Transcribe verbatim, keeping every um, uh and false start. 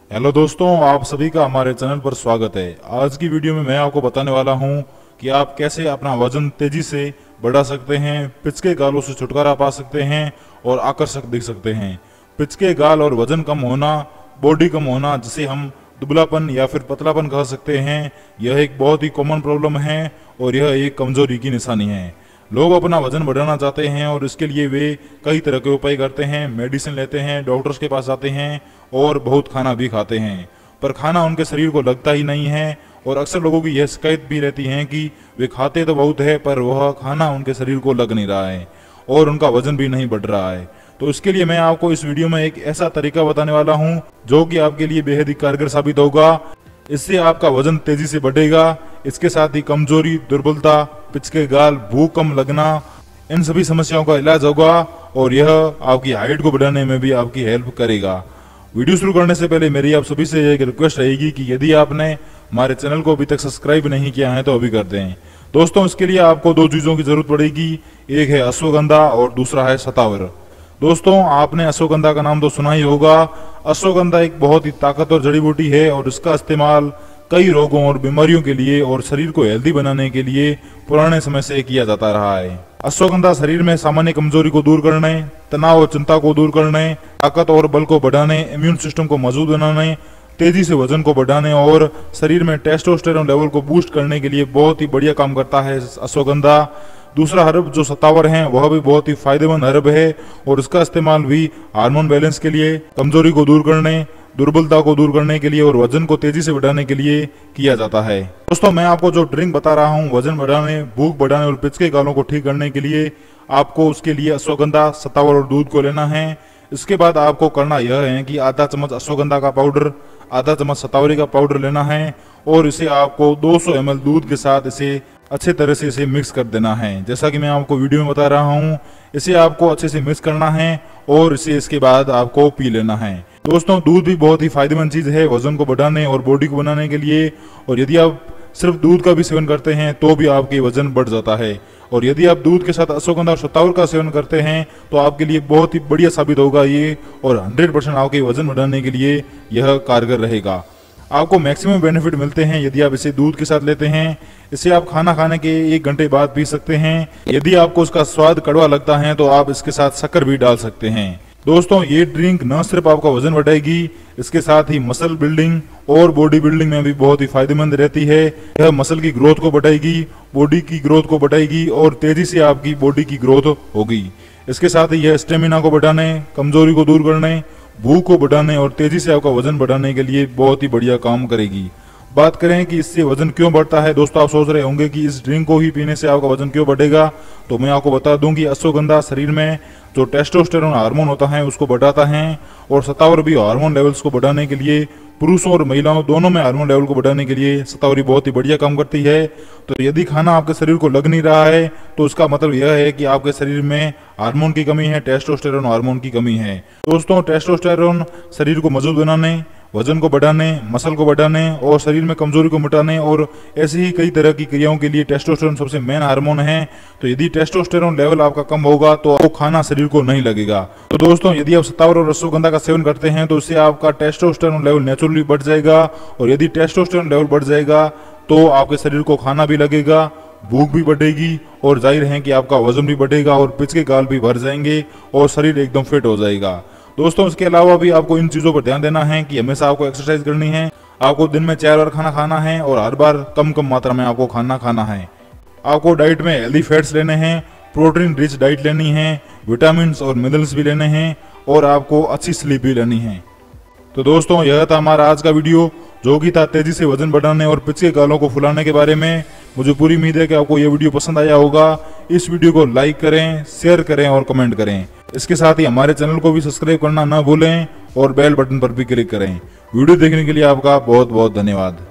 Hello दोस्तों, आप सभी का हमारे चैनल पर स्वागत है। आज की वीडियो में मैं आपको बताने वाला हूं कि आप कैसे अपना वजन तेजी से बढ़ा सकते हैं, पिचके गालों से छुटकारा पा सकते हैं और आकर्षक दिख सकते हैं। पिचके गाल और वजन कम होना, बॉडी कम होना, जिसे हम दुबलापन या फिर पतलापन कह सकते हैं, यह एक बहुत ही कॉमन प्रॉब्लम है और यह एक कमजोरी की निशानी है। लोग अपना वजन बढ़ाना चाहते हैं और इसके लिए वे कई तरह के उपाय करते हैं, मेडिसिन लेते हैं, डॉक्टर्स के पास जाते हैं और बहुत खाना भी खाते हैं, पर खाना उनके शरीर को लगता ही नहीं है। और अक्सर लोगों की यह शिकायत भी रहती है कि वे खाते तो बहुत है पर वह खाना उनके शरीर को लग नहीं रहा है और उनका वजन भी नहीं बढ़ रहा है। तो इसके लिए मैं आपको इस वीडियो में एक ऐसा तरीका बताने वाला हूँ जो कि आपके लिए बेहद ही कारगर साबित होगा। इससे आपका वजन तेजी से बढ़ेगा। इसके साथ ही कमजोरी, दुर्बलता, पिचके गाल, भूख कम लगना, इन सभी समस्याओं का इलाज होगा और यह आपकी हाइट को बढ़ाने में भी आपकी हेल्प करेगा। वीडियो शुरू करने से पहले मेरी आप सभी से एक रिक्वेस्ट रहेगी कि यदि आपने हमारे चैनल को अभी तक सब्सक्राइब नहीं किया है तो अभी कर दें। दोस्तों, इसके लिए आपको दो चीजों की जरूरत पड़ेगी, एक है अश्वगंधा और दूसरा है शतावर। दोस्तों, आपने अश्वगंधा का नाम तो सुना ही होगा। अश्वगंधा एक बहुत ही ताकतवर जड़ी बूटी है और इसका इस्तेमाल कई रोगों और बीमारियों के लिए और शरीर को हेल्दी बनाने के लिए पुराने समय से किया जाता रहा है। अश्वगंधा शरीर में सामान्य कमजोरी को दूर करने, तनाव और चिंता को दूर करने, ताकत और बल को बढ़ाने, इम्यून सिस्टम को मजबूत बनाने, तेजी से वजन को बढ़ाने और शरीर में टेस्टोस्टेरोन लेवल को बूस्ट करने के लिए बहुत ही बढ़िया काम करता है अश्वगंधा। दूसरा हर्ब जो शतावर है वह भी बहुत ही फायदेमंद हर्ब है और इसका इस्तेमाल भी हार्मोन बैलेंस के लिए, कमजोरी को दूर करने, दुर्बलता को दूर करने के लिए और वजन को तेजी से बढ़ाने के लिए किया जाता है। दोस्तों, मैं आपको जो ड्रिंक बता रहा हूँ वजन बढ़ाने, भूख बढ़ाने और पिचके गालों को ठीक करने के लिए, आपको उसके लिए अश्वगंधा, शतावर और दूध को लेना है। इसके बाद आपको करना यह है कि आधा चम्मच अश्वगंधा का पाउडर, आधा चम्मच शतावरी का पाउडर लेना है और इसे आपको दो सौ एम एल दूध के साथ इसे अच्छे तरह से इसे मिक्स कर देना है। जैसा कि मैं आपको वीडियो में बता रहा हूँ, इसे आपको अच्छे से मिक्स करना है और इसे इसके बाद आपको पी लेना है। दोस्तों, दूध भी बहुत ही फायदेमंद चीज है वजन को बढ़ाने और बॉडी को बनाने के लिए, और यदि आप सिर्फ दूध का भी सेवन करते हैं तो भी आपके वजन बढ़ जाता है। और यदि आप दूध के साथ अश्वगंधा और शतावर का सेवन करते हैं तो आपके लिए बहुत ही बढ़िया साबित होगा ये, और हंड्रेड परसेंट आपके वजन बढ़ाने के लिए यह कारगर रहेगा। आपको मैक्सिमम बेनिफिट मिलते हैं यदि आप इसे दूध के साथ लेते हैं। इसे आप खाना खाने के एक घंटे बाद पी सकते हैं। यदि आपको उसका स्वाद कड़वा लगता है तो आप इसके साथ शक्कर भी डाल सकते हैं। दोस्तों, ये ड्रिंक न सिर्फ आपका वजन बढ़ाएगी, इसके साथ ही मसल बिल्डिंग और बॉडी बिल्डिंग में भी बहुत ही फायदेमंद रहती है। यह मसल की ग्रोथ को बढ़ाएगी, बॉडी की ग्रोथ को बढ़ाएगी और तेजी से आपकी बॉडी की ग्रोथ होगी। इसके साथ ही यह स्टेमिना को बढ़ाने, कमजोरी को दूर करने, भूख को बढ़ाने और तेजी से आपका वजन बढ़ाने के लिए बहुत ही बढ़िया काम करेगी। बात करें कि इससे वजन क्यों बढ़ता है, दोस्तों आप सोच रहे होंगे कि इस ड्रिंक को ही पीने से आपका वजन क्यों बढ़ेगा, तो मैं आपको बता दूं कि अश्वगंधा शरीर में जो टेस्टोस्टेरोन हार्मोन होता है उसको बढ़ाता है और शतावर भी हार्मोन लेवल्स को बढ़ाने के लिए, पुरुषों और महिलाओं दोनों में हार्मोन लेवल को बढ़ाने के लिए शतावरी बहुत ही बढ़िया काम करती है। तो यदि खाना आपके शरीर को लग नहीं रहा है तो उसका मतलब यह है कि आपके शरीर में हार्मोन की कमी है, टेस्टोस्टेरोन हार्मोन की कमी है। दोस्तों, टेस्टोस्टेरोन शरीर को मजबूत बनाने, वजन को बढ़ाने, मसल को बढ़ाने और शरीर में कमजोरी को मिटाने और ऐसी ही कई तरह की क्रियाओं के लिए टेस्टोस्टेरोन सबसे मेन हार्मोन है। तो यदि टेस्टोस्टेरोन लेवल आपका कम होगा तो आपको खाना शरीर को नहीं लगेगा। तो दोस्तों, यदि आप शतावर और अश्वगंधा का सेवन करते हैं तो इससे आपका टेस्टोस्टेरोन लेवल नेचुरली बढ़ जाएगा और यदि टेस्टोस्टेरोन लेवल बढ़ जाएगा तो आपके शरीर को खाना भी लगेगा, भूख भी बढ़ेगी और जाहिर है कि आपका वजन भी बढ़ेगा और पिचके गाल भी भर जाएंगे और शरीर एकदम फिट हो जाएगा। दोस्तों, इसके अलावा भी आपको इन चीजों पर ध्यान देना है कि हमेशा आपको एक्सरसाइज करनी है, आपको दिन में चार बार खाना खाना है और हर बार कम कम मात्रा में आपको खाना खाना है। आपको डाइट में हेल्दी फैट्स लेने हैं, प्रोटीन रिच डाइट लेनी है, विटामिन और मिनरल्स भी लेने हैं और आपको अच्छी स्लीप भी लेनी है। तो दोस्तों, यह था हमारा आज का वीडियो जो कि था तेजी से वजन बढ़ाने और पिचके गालों को फुलाने के बारे में। मुझे पूरी उम्मीद है कि आपको यह वीडियो पसंद आया होगा। इस वीडियो को लाइक करें, शेयर करें और कमेंट करें। इसके साथ ही हमारे चैनल को भी सब्सक्राइब करना ना भूलें और बेल बटन पर भी क्लिक करें। वीडियो देखने के लिए आपका बहुत बहुत धन्यवाद।